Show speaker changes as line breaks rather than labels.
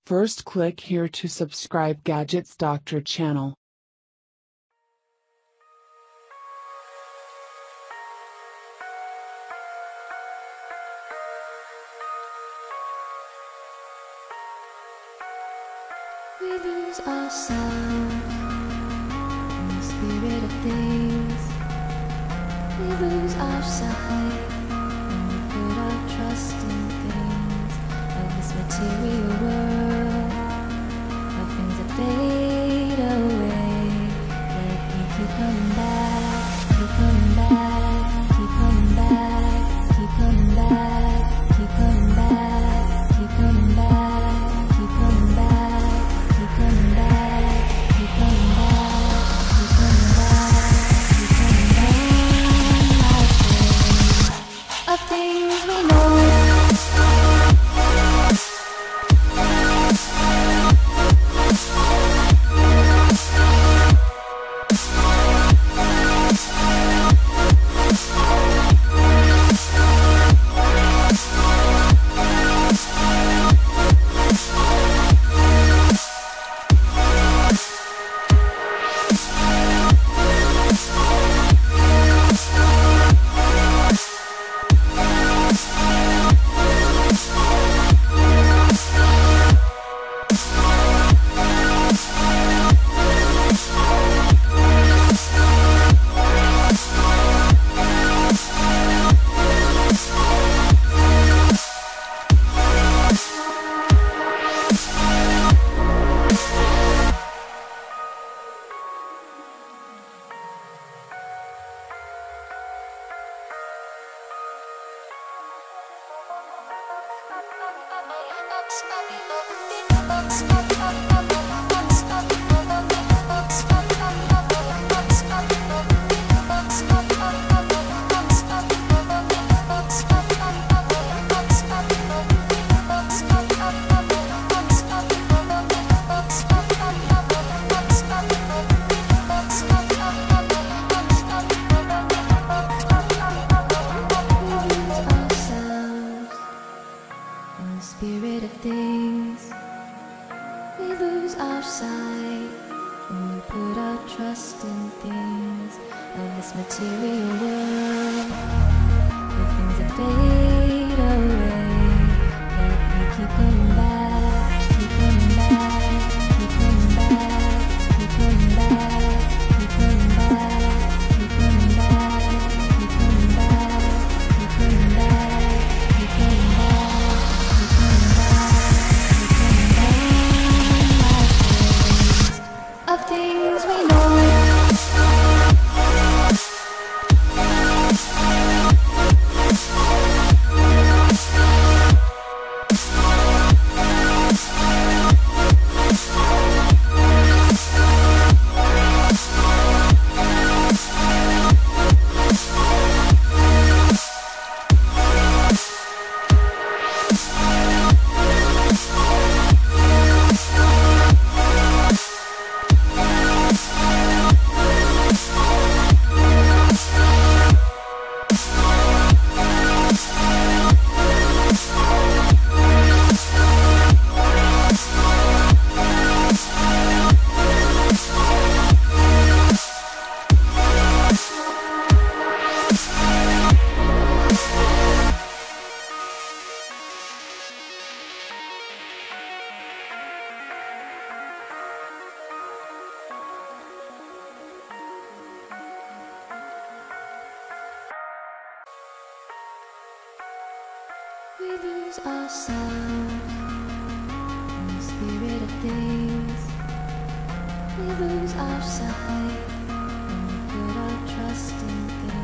First, click here to subscribe Gadgets Doctor channel.
We lose ourselves in the spirit of things. We lose our sight when we put our trust in things of this material world, of things that fade away. Let me keep coming back, keep coming back, keep coming back, keep coming back, keep coming back, keep coming back, keep coming back. Keep coming back, keep coming back, keep coming back, keep coming back. Of things we know. Spirit of things, we lose our sight when we put our trust in things of this material world, the things that fade away. Let me keep coming back, keep coming back, keep coming back, keep coming back, keep coming back, keep coming back, keep coming back, keep coming back, keep coming back. Of things we know. We lose ourselves in the spirit of things. We lose our sight when we put our trust in things.